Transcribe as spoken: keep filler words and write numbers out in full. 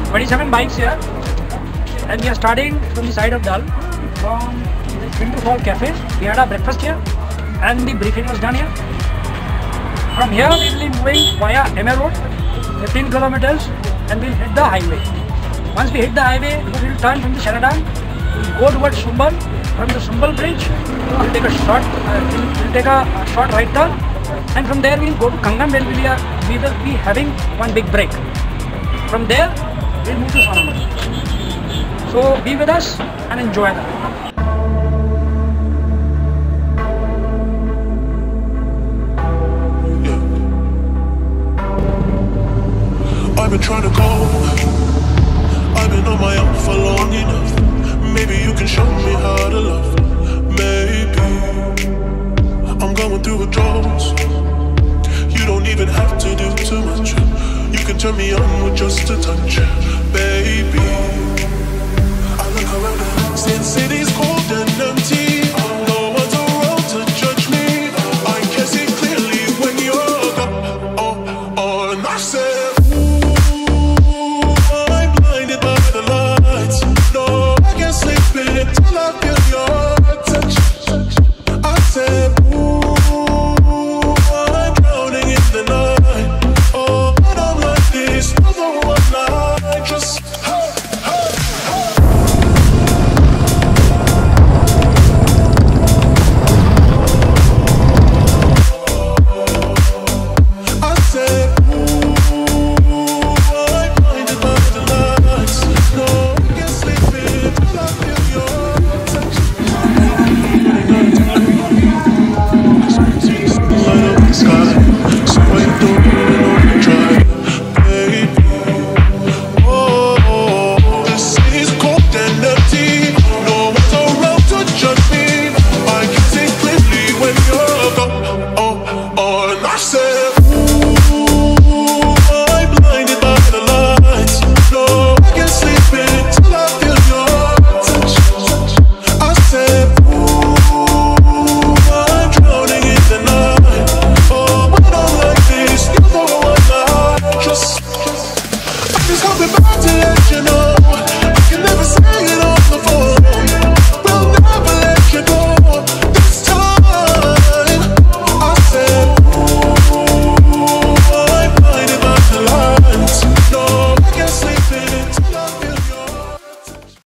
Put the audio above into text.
twenty-seven bikes here, and we are starting from the side of Dal, from Winterfall Cafe. We had our breakfast here, and the briefing was done here. From here, we will be moving via M A Road, fifteen kilometers, and we'll hit the highway. Once we hit the highway, we will turn from the Sheraton, we'll go towards Sumbal. From the Sumbal bridge, we'll take a short, uh, we'll, we'll take a, a short right turn, and from there we'll go to Kangan, where we will, we will be having one big break. From there, we'll move to Sonamarg. So be with us and enjoy that. I've been trying to go, I've been on my own for long enough. Maybe you can show me how to love. Maybe I'm going through withdrawals. You don't even have to do too much. You can turn me on with just a touch, baby. I look around since city's cold and empty. No one's around to judge me. I can see clearly when you're gone. Oh, oh, and I said, till I feel your touch. I said, ooh, I'm drowning in the night. Oh, but I'm like this other one night. Just hey, hey, hey. I said, ooh, I'm blinded by the lights. No, I can't sleep in till I feel your. Just coming back to